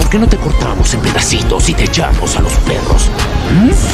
¿Por qué no te cortamos en pedacitos y te echamos a los perros? ¿Mm?